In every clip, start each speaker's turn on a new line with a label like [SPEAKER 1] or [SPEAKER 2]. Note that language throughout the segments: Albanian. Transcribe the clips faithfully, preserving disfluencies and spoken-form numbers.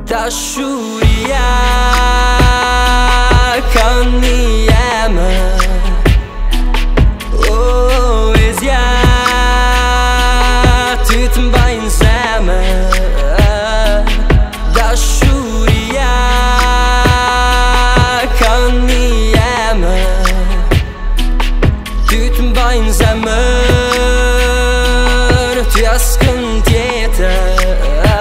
[SPEAKER 1] dashuria ka një emër. Oh, Esia, ty t'mbajnë zemër. Dashuria ka një emër. Ty t'mbajnë zemër. Ty askën tjetër.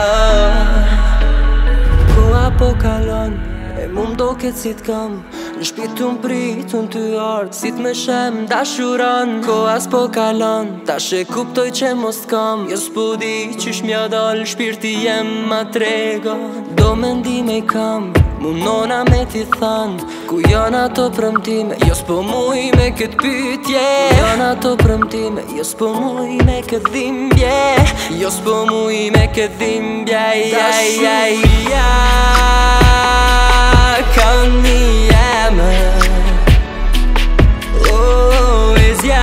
[SPEAKER 1] Koha po kalon, e mu m'doket si t'kam. Në shpirt t'u m'pritun ty ardh, si t'me shem dashuron. Koha s'po kalon, tash e kuptoj që mos t'kam. Jo s'po di qysh m'ja dal, shpirti jem ma tregon. Do mendime i kam, munona me t'i than, ku janë ato premtime, jo s'po muj me kët pytje. Ku janë ato premtime, jo s'po muj me kët dhimbje. Jo s'po muj me kët dhimbje. Dashuria ka një emër. Oh, Esia,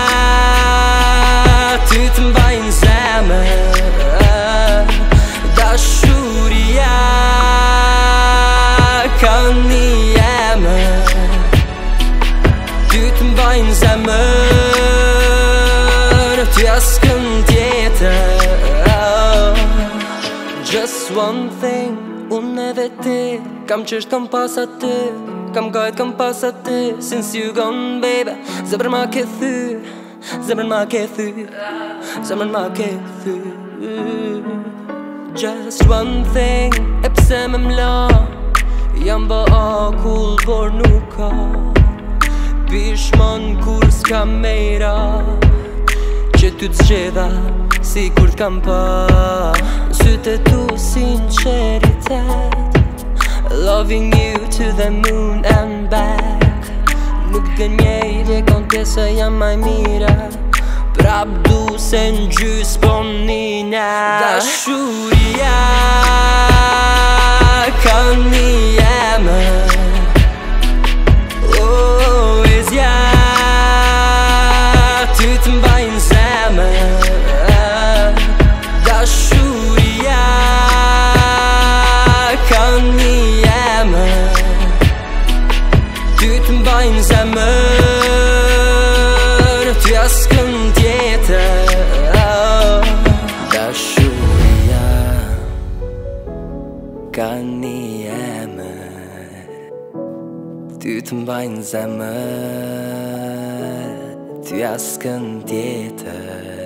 [SPEAKER 1] ty t'mbajnë zemër. Dashuria ka një emër. Ty t'mbajnë zemër. Ty askën tjetër. Just one thing, unë edhe ti, kam qësht kam pas aty, kam gajt kam pas aty. Since you gone baby, zemrën ma ke thy, zemrën ma ke thy, zemrën ma ke thy. Just one thing, e pse me mla, jam ba akull por nuk ka pishmon kur s'ka mejra, që ty t'zgjedha si kur t'kam pa. Sytë tu sinceritet, loving you to the moon and back. Nuk gënjej dhe kontesa jam maj mira, prap du se n'gjys po nina. Dashuria ka një emër. Oh, Esia, ty t'mbajnë zemër. Dashuria ka një emër. Ty t'mbajnë zemër. Ty askën tjetër. Dashuria ka një emër. Ty t'mbajnë zemër. Ty askën tjetër.